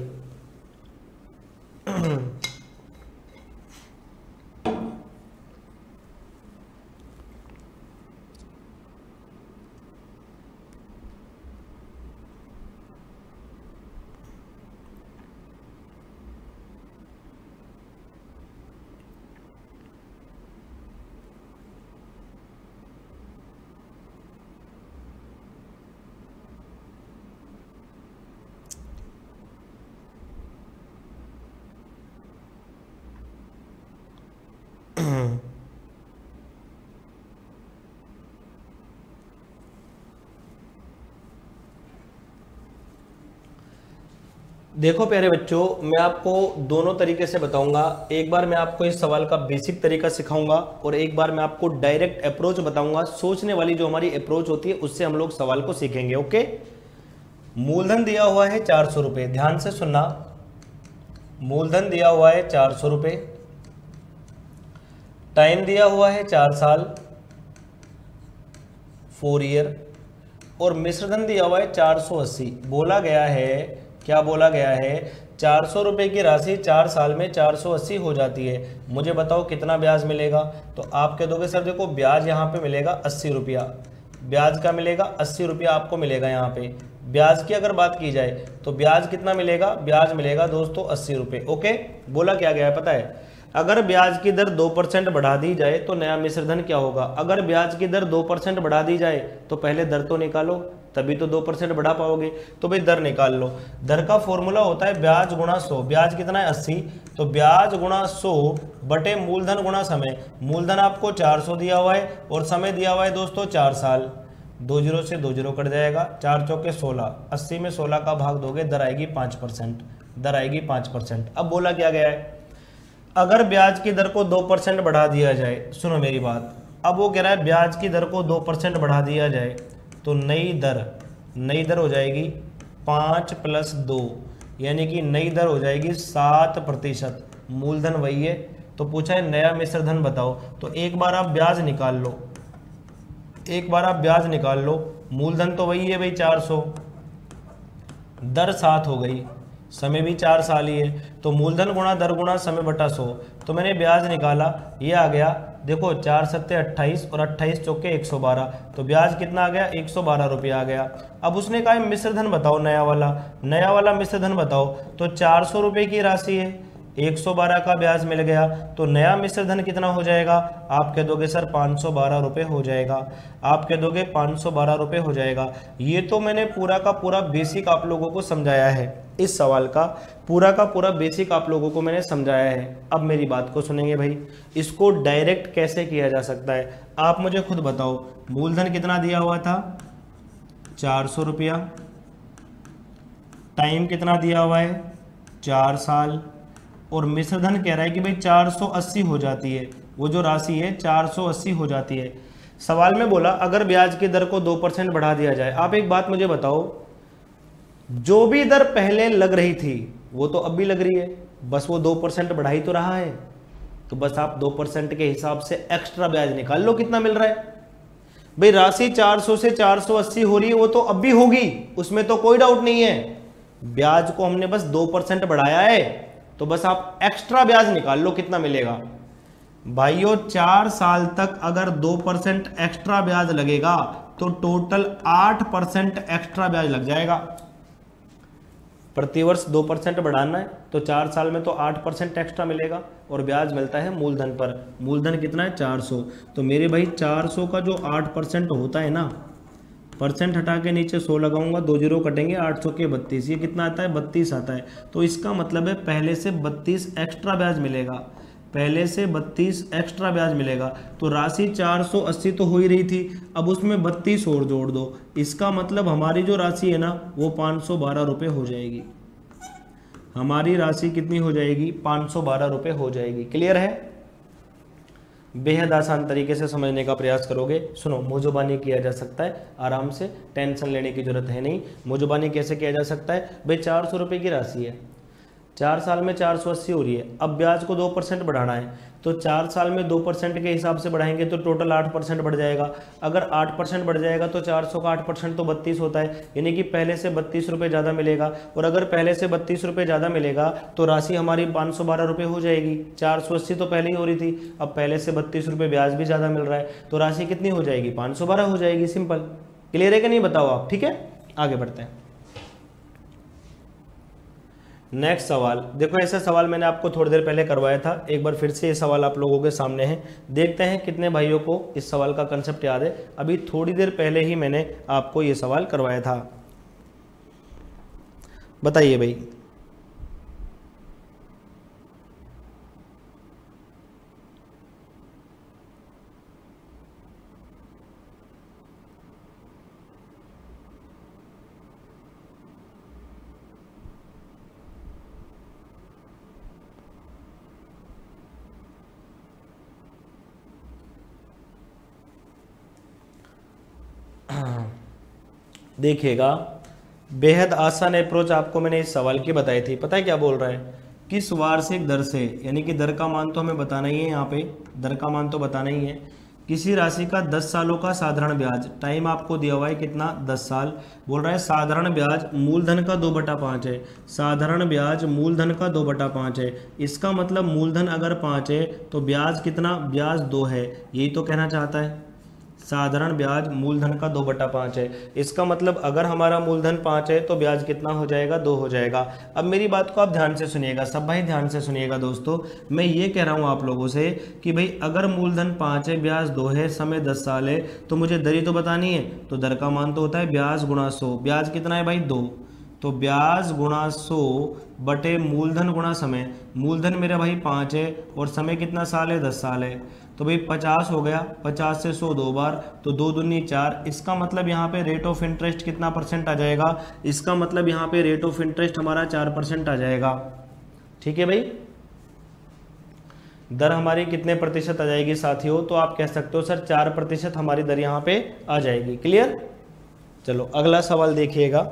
देखो प्यारे बच्चों, मैं आपको दोनों तरीके से बताऊंगा। एक बार मैं आपको इस सवाल का बेसिक तरीका सिखाऊंगा और एक बार मैं आपको डायरेक्ट अप्रोच बताऊंगा। सोचने वाली जो हमारी अप्रोच होती है उससे हम लोग सवाल को सीखेंगे। ओके, मूलधन दिया हुआ है चार सौ रुपये, ध्यान से सुनना। मूलधन दिया हुआ है चार सौ रुपये, टाइम दिया हुआ है चार साल, फोर ईयर, और मिश्रधन दिया हुआ है चार सौ अस्सी। बोला गया है, क्या बोला गया है, चार सौ रुपये की राशि चार साल में चार सौ अस्सी हो जाती है। मुझे बताओ कितना ब्याज मिलेगा। तो आप कह दोगे सर देखो ब्याज यहाँ पे मिलेगा अस्सी रुपया, ब्याज का मिलेगा अस्सी रुपया आपको मिलेगा। यहाँ पे ब्याज की अगर बात की जाए तो ब्याज कितना मिलेगा, ब्याज मिलेगा दोस्तों अस्सी रुपये। ओके, बोला क्या गया है पता है, अगर ब्याज की दर दो परसेंट बढ़ा दी जाए तो नया मिश्रधन क्या होगा। अगर ब्याज की दर दो परसेंट बढ़ा दी जाए तो पहले दर तो निकालो, तभी तो दो परसेंट बढ़ा पाओगे। तो भाई दर निकाल लो। दर का फॉर्मूला होता है ब्याज गुणा सौ। ब्याज कितना है अस्सी, तो ब्याज गुणा सौ बटे मूलधन गुणा समय। मूलधन आपको चार सौ दिया हुआ है और समय दिया हुआ है दोस्तों चार साल। दो जीरो से दो जीरो कट जाएगा, चार चौके सोलह, अस्सी में सोलह का भाग दोगे, दर आएगी पाँच परसेंट, दर आएगी पाँच परसेंट। अब बोला क्या गया है, अगर ब्याज की दर को दो परसेंट बढ़ा दिया जाए, सुनो मेरी बात। अब वो कह रहा है ब्याज की दर को दो परसेंट बढ़ा दिया जाए तो नई दर नई दर हो जाएगी पाँच प्लस दो, यानी कि नई दर हो जाएगी सात प्रतिशत। मूलधन वही है, तो पूछा है नया मिश्रधन बताओ। तो एक बार आप ब्याज निकाल लो, एक बार आप ब्याज निकाल लो। मूलधन तो वही है भाई चार सौ, दर सात हो गई, समय भी चार साल ही है, तो मूलधन गुणा दर गुणा समय बटा सौ। तो मैंने ब्याज निकाला, ये आ गया देखो चार सत्ते अट्ठाईस और अट्ठाईस चौके एक सौ बारह, तो ब्याज कितना आ गया, एक सौ बारह रुपये आ गया। अब उसने कहा मिश्रधन बताओ, नया वाला नया वाला मिश्रधन बताओ। तो चार सौ रुपये की राशि है, एक सौ बारह का ब्याज मिल गया, तो नया मिश्रधन कितना हो जाएगा। आप कह दोगे सर पाँच सौ बारह रुपये हो जाएगा, आप कह दोगे पाँच सौ बारह रुपये हो जाएगा। ये तो मैंने पूरा का पूरा बेसिक आप लोगों को समझाया है, इस सवाल का पूरा का पूरा बेसिक आप लोगों को मैंने समझाया है। अब मेरी बात को सुनेंगे भाई, इसको डायरेक्ट कैसे किया जा सकता है, आप मुझे खुद बताओ। मूलधन कितना दिया हुआ था, चार सौ रुपया, टाइम कितना दिया हुआ है, चार साल, और मिश्रधन कह रहा है कि भाई चार सौ अस्सी हो जाती है, वो जो राशि है चार सौ अस्सी हो जाती है। सवाल में बोला अगर ब्याज की दर को दो परसेंट बढ़ा दिया जाए। आप एक बात मुझे बताओ, जो भी दर पहले लग रही थी वो तो अब भी लग रही है, बस वो दो परसेंट बढ़ा ही तो रहा है। तो बस आप दो परसेंट के हिसाब से एक्स्ट्रा ब्याज निकाल लो कितना मिल रहा है। भाई राशि चार सौ से चार सौ अस्सी हो रही है, वो तो अब भी होगी, उसमें तो कोई डाउट नहीं है। ब्याज को हमने बस दो परसेंट बढ़ाया है, तो बस आप एक्स्ट्रा ब्याज निकाल लो कितना मिलेगा। भाइयों चार साल तक अगर दो परसेंट एक्स्ट्रा ब्याज लगेगा तो टोटल आठ परसेंट एक्स्ट्रा ब्याज लग जाएगा। प्रतिवर्ष दो परसेंट बढ़ाना है तो चार साल में तो आठ परसेंट एक्स्ट्रा मिलेगा, और ब्याज मिलता है मूलधन पर। मूलधन कितना है? चार सौ। तो मेरे भाई चार सौ का जो आठ परसेंट होता है ना, परसेंट हटा के नीचे सौ लगाऊंगा, दो जीरो कटेंगे, आठ सौ के बत्तीस, ये कितना आता है? बत्तीस आता है। तो इसका मतलब है पहले से बत्तीस एक्स्ट्रा ब्याज मिलेगा, पहले से बत्तीस एक्स्ट्रा ब्याज मिलेगा। तो राशि चार सौ अस्सी तो हो ही रही थी, अब उसमें बत्तीस और जोड़ दो, इसका मतलब हमारी जो राशि है ना वो पाँच सौ बारह रुपये हो जाएगी। हमारी राशि कितनी हो जाएगी? पाँच सौ बारह रुपये हो जाएगी। क्लियर है? बेहद आसान तरीके से समझने का प्रयास करोगे। सुनो, मोजोबानी किया जा सकता है आराम से, टेंशन लेने की जरूरत है नहीं। मोजोबानी कैसे किया जा सकता है? भाई चार सौ रुपये की राशि है, चार साल में चार सौ अस्सी हो रही है, अब ब्याज को दो परसेंट बढ़ाना है, तो चार साल में दो परसेंट के हिसाब से बढ़ाएंगे तो टोटल आठ परसेंट बढ़ जाएगा। अगर आठ परसेंट बढ़ जाएगा तो चार सौ का आठ परसेंट तो बत्तीस होता है, यानी कि पहले से बत्तीस रुपये ज़्यादा मिलेगा। और अगर पहले से बत्तीस रुपये ज़्यादा मिलेगा तो राशि हमारी पाँच सौ बारह रुपये हो जाएगी। चार सौ अस्सी तो पहले ही हो रही थी, अब पहले से बत्तीस रुपये ब्याज भी ज़्यादा मिल रहा है, तो राशि कितनी हो जाएगी? पाँच सौ बारह हो जाएगी। सिंपल। क्लियर है कि नहीं? बताओ आप। ठीक है, आगे बढ़ते हैं। नेक्स्ट सवाल देखो, ऐसा सवाल मैंने आपको थोड़ी देर पहले करवाया था, एक बार फिर से ये सवाल आप लोगों के सामने है। देखते हैं कितने भाइयों को इस सवाल का कंसेप्ट याद है। अभी थोड़ी देर पहले ही मैंने आपको ये सवाल करवाया था। बताइए भाई। देखिएगा, बेहद आसान अप्रोच आपको मैंने इस सवाल की बताई थी। पता है क्या बोल रहा है? किस वार्षिक दर से, यानी कि दर का मान तो हमें बताना ही है, यहाँ पे दर का मान तो बताना ही है। किसी राशि का दस सालों का साधारण ब्याज, टाइम आपको दिया हुआ है कितना? दस साल। बोल रहा है साधारण ब्याज मूलधन का दो बटा पाँच है, साधारण ब्याज मूलधन का दो बटा पाँच है। इसका मतलब मूलधन अगर पाँच है तो ब्याज कितना? ब्याज दो है, यही तो कहना चाहता है। साधारण ब्याज मूलधन का दो बटा पाँच है, इसका मतलब अगर हमारा मूलधन पाँच है तो ब्याज कितना हो जाएगा? दो हो जाएगा। अब मेरी बात को आप ध्यान से सुनिएगा, सब भाई ध्यान से सुनिएगा दोस्तों। मैं ये कह रहा हूँ आप लोगों से कि भाई अगर मूलधन पाँच है, ब्याज दो है, समय दस साल है, तो मुझे दर ही तो बतानी है। तो दर का मान तो होता है ब्याज गुणा सौ। ब्याज कितना है भाई? दो। तो ब्याज गुणा सौ बटे मूलधन गुणा समय। मूलधन मेरा भाई पाँच है और समय कितना साल है? दस साल है। तो भाई पचास हो गया, पचास से सौ दो बार, तो दो दूनी चार। इसका मतलब यहाँ पे रेट ऑफ इंटरेस्ट कितना परसेंट आ जाएगा? इसका मतलब यहाँ पे रेट ऑफ इंटरेस्ट हमारा चार परसेंट आ जाएगा। ठीक है भाई, दर हमारी कितने प्रतिशत आ जाएगी साथियों? तो आप कह सकते हो सर चार प्रतिशत हमारी दर यहाँ पे आ जाएगी। क्लियर? चलो अगला सवाल देखिएगा।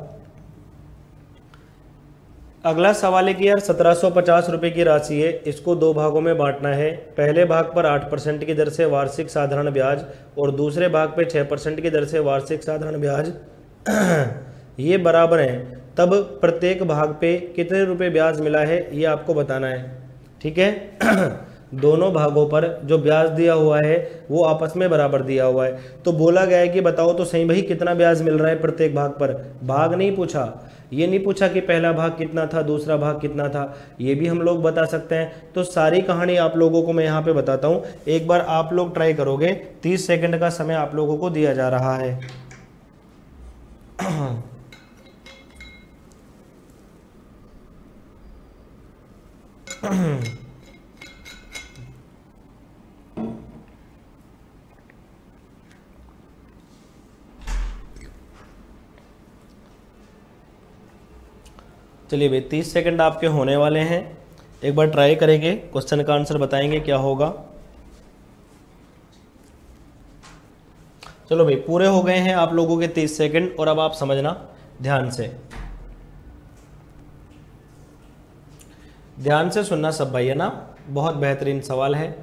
अगला सवाल है कि यार सत्रह सौ पचास रुपये की राशि है, इसको दो भागों में बांटना है। पहले भाग पर आठ परसेंट की दर से वार्षिक साधारण ब्याज और दूसरे भाग पे छः परसेंट की दर से वार्षिक साधारण ब्याज ये बराबर हैं, तब प्रत्येक भाग पे कितने रुपए ब्याज मिला है ये आपको बताना है। ठीक है दोनों भागों पर जो ब्याज दिया हुआ है वो आपस में बराबर दिया हुआ है। तो बोला गया है कि बताओ तो सही भाई कितना ब्याज मिल रहा है प्रत्येक भाग पर। भाग नहीं पूछा, ये नहीं पूछा कि पहला भाग कितना था, दूसरा भाग कितना था, ये भी हम लोग बता सकते हैं। तो सारी कहानी आप लोगों को मैं यहाँ पे बताता हूँ, एक बार आप लोग ट्राई करोगे। तीस सेकंड का समय आप लोगों को दिया जा रहा है। चलिए भाई तीस सेकंड आपके होने वाले हैं, एक बार ट्राई करेंगे, क्वेश्चन का आंसर बताएंगे क्या होगा। चलो भाई पूरे हो गए हैं आप लोगों के तीस सेकंड, और अब आप समझना ध्यान से, ध्यान से सुनना सब भाई, है ना। बहुत बेहतरीन सवाल है।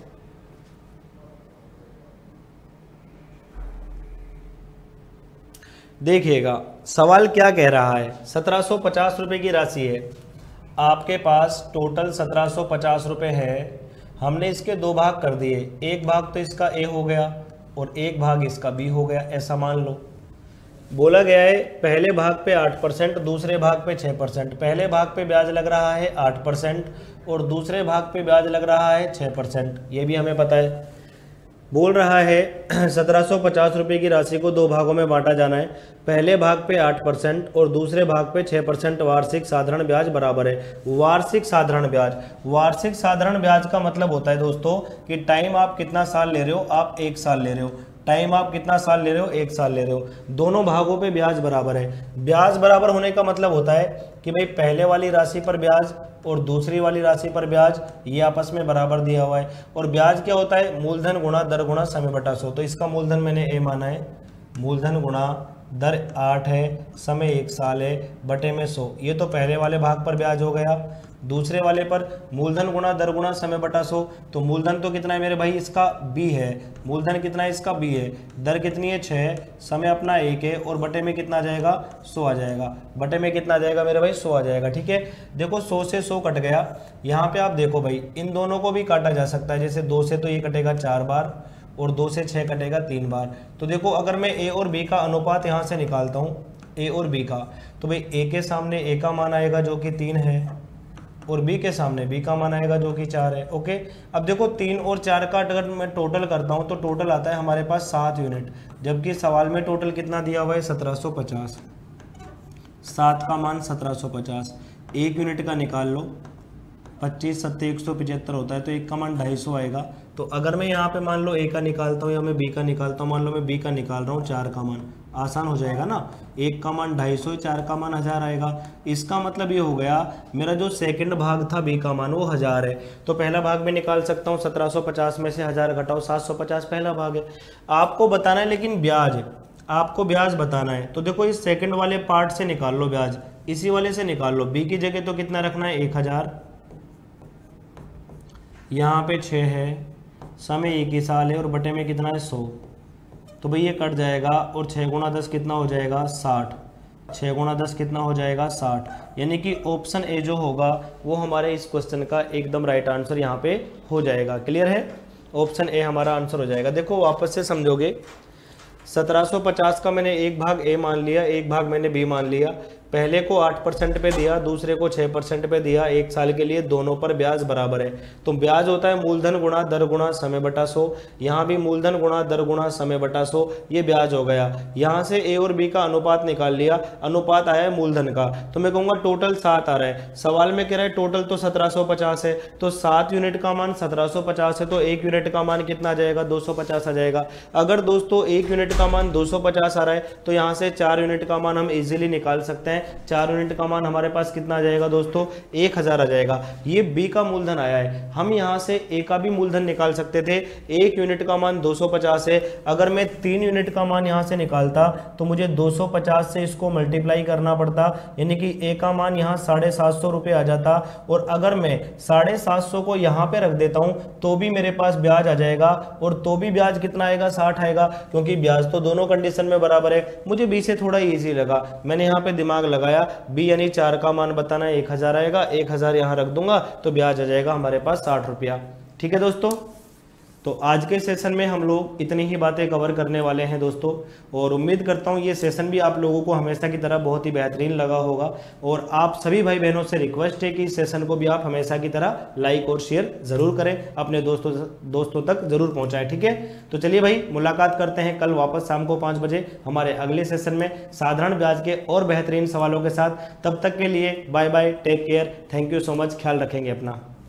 देखिएगा सवाल क्या कह रहा है। सत्रह सौ पचास रुपये की राशि है, आपके पास टोटल सत्रह सौ पचास रुपये है। हमने इसके दो भाग कर दिए, एक भाग तो इसका ए हो गया और एक भाग इसका बी हो गया, ऐसा मान लो। बोला गया है पहले भाग पे आठ परसेंट, दूसरे भाग पे छः परसेंट। पहले भाग पे ब्याज लग रहा है आठ परसेंट और दूसरे भाग पे ब्याज लग रहा है छः परसेंट, ये भी हमें पता है। बोल रहा है सत्रह सौ पचास रुपये की राशि को दो भागों में बांटा जाना है, पहले भाग पे आठ परसेंट और दूसरे भाग पे छः परसेंट वार्षिक साधारण ब्याज बराबर है। वार्षिक साधारण ब्याज, वार्षिक साधारण ब्याज का मतलब होता है दोस्तों कि टाइम आप कितना साल ले रहे हो, आप एक साल ले रहे हो। टाइम आप कितना साल ले रहे हो, एक साल ले रहे हो। दोनों भागों पे ब्याज बराबर है। ब्याज बराबर होने का मतलब होता है कि भाई पहले वाली राशि पर ब्याज और दूसरी वाली राशि पर ब्याज ये आपस में बराबर दिया हुआ है। और ब्याज क्या होता है, मूलधन गुणा दर गुणा समय बटा सौ। तो इसका मूलधन मैंने ए माना है, मूलधन गुणा दर आठ है, समय एक साल है, बटे में सौ। ये तो पहले वाले भाग पर ब्याज हो गया। दूसरे वाले पर मूलधन गुणा दर गुणा समय बटा सौ। तो मूलधन तो कितना है मेरे भाई, इसका बी है। मूलधन कितना है, इसका बी है। दर कितनी है, छः। समय अपना एक है और बटे में कितना आ जाएगा, सौ आ जाएगा। बटे में कितना आ जाएगा मेरे भाई, सौ आ जाएगा। ठीक है, देखो सौ से सौ कट गया। यहाँ पे आप देखो भाई इन दोनों को भी काटा जा सकता है। जैसे दो से तो ये कटेगा चार बार और दो से छः कटेगा तीन बार। तो देखो अगर मैं ए और बी का अनुपात यहाँ से निकालता हूँ, ए और बी का, तो भाई ए के सामने ए का मान आएगा जो कि तीन है और बी के सामने बी का मान आएगा जो कि चार है। ओके, अब देखो तीन और चार का अगर मैं टोटल करता हूँ तो टोटल आता है हमारे पास सात यूनिट, जबकि सवाल में टोटल कितना दिया हुआ है, सत्रह सौ पचास। सात का मान सत्रह सौ पचास, एक यूनिट का निकाल लो, पच्चीस सत्ते एक सौ पिचहत्तर होता है, तो एक का मान ढाई सौ आएगा। तो अगर मैं यहाँ पे मान लो ए का निकालता हूँ या मैं बी का निकालता हूँ, मान लो मैं बी का निकाल रहा हूँ, चार का मान, आसान हो जाएगा ना। एक का मान ढाई सौ, चार का मान हजार आएगा। इसका मतलब ये हो गया मेरा जो सेकंड भाग था बी का मान वो हजार है। तो पहला भाग में निकाल सकता हूँ, सत्रह सौ पचास में से हजार घटाओ, सात सौ पचास पहला भाग है। आपको बताना है लेकिन ब्याज, आपको ब्याज बताना है। तो देखो इस सेकंड वाले पार्ट से निकाल लो ब्याज, इसी वाले से निकाल लो। बी की जगह तो कितना रखना है, एक हजार, यहाँ पे छः है, समय एक ही साल है और बटे में कितना है, सौ। तो भाई ये कट जाएगा और छः गुणा दस कितना हो जाएगा, साठ। छः गुणा दस कितना हो जाएगा, साठ। यानी कि ऑप्शन ए जो होगा वो हमारे इस क्वेश्चन का एकदम राइट आंसर यहाँ पे हो जाएगा। क्लियर है, ऑप्शन ए हमारा आंसर हो जाएगा। देखो वापस से समझोगे, सत्रह सौ पचास का मैंने एक भाग ए मान लिया, एक भाग मैंने बी मान लिया। पहले को आठ परसेंट पे दिया, दूसरे को छः परसेंट पे दिया, एक साल के लिए, दोनों पर ब्याज बराबर है। तो ब्याज होता है मूलधन गुणा दर गुणा समय बटा सौ। यहाँ भी मूलधन गुणा दर गुणा समय बटा सौ, ये ब्याज हो गया। यहाँ से ए और बी का अनुपात निकाल लिया, अनुपात आया है मूलधन का, तो मैं कहूँगा टोटल सात आ रहा है। सवाल में कह रहा है टोटल तो सत्रह सौ पचास है, तो सात यूनिट का मान सत्रह सौ पचास है, तो एक यूनिट का मान कितना आ जाएगा, दो सौ पचास आ जाएगा। अगर दोस्तों एक यूनिट का मान दो सौ पचास आ रहा है तो यहाँ से चार यूनिट का मान हम इजीली निकाल सकते हैं। चार यूनिट का मान हमारे पास कितना आ जाएगा दोस्तों, एक हजार आ जाएगा। ये बी का मूलधन आया है, हम यहाँ से ए का भी मूलधन निकाल सकते थे। एक यूनिट का मान दो सौ पचास है, अगर मैं तीन यूनिट का मान यहाँ से निकालता तो मुझे दो सौ पचास से इसको मल्टीप्लाई करना पड़ता, यानी कि ए का मान यहाँ साढ़े सात सौ रुपये आ जाता। और अगर मैं साढ़े सात सौ को यहाँ पे रख देता हूँ तो भी मेरे पास ब्याज आ जाएगा, और तो भी ब्याज कितना आएगा, साठ आएगा, क्योंकि ब्याज तो दोनों कंडीशन में बराबर है। मुझे बी से थोड़ा ईजी लगा, मैंने यहाँ पे दिमाग लगाया। बी यानी चार का मान बताना है, एक हजार आएगा, एक हजार यहाँ रख दूंगा तो ब्याज आ जाएगा हमारे पास साठ रुपया। ठीक है दोस्तों, तो आज के सेशन में हम लोग इतनी ही बातें कवर करने वाले हैं दोस्तों, और उम्मीद करता हूँ ये सेशन भी आप लोगों को हमेशा की तरह बहुत ही बेहतरीन लगा होगा। और आप सभी भाई बहनों से रिक्वेस्ट है कि इस सेशन को भी आप हमेशा की तरह लाइक और शेयर जरूर करें, अपने दोस्तों दोस्तों तक जरूर पहुँचाएं। ठीक है, तो चलिए भाई मुलाकात करते हैं कल वापस शाम को पाँच बजे हमारे अगले सेशन में साधारण ब्याज के और बेहतरीन सवालों के साथ। तब तक के लिए bye bye, take care, thank you so much, ख्याल रखेंगे अपना।